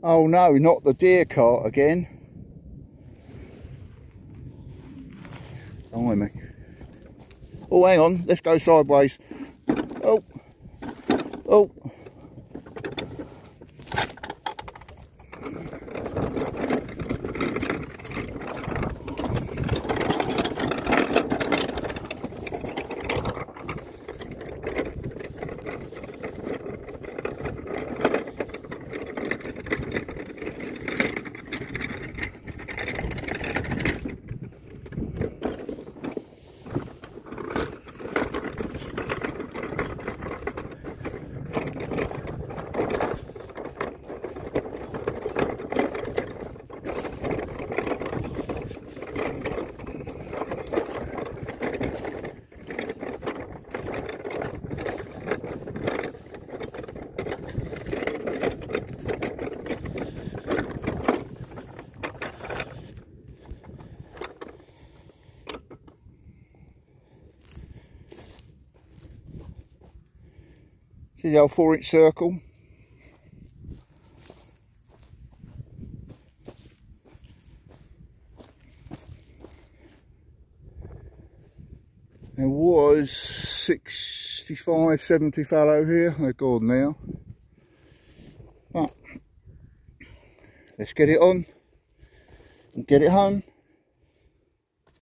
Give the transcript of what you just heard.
Oh no, not the deer cart again. Blimey. Oh, hang on, let's go sideways. Oh, oh. See the old 4-inch circle? There was 65, 70 fallow here. They're gone now. But let's get it on and get it home.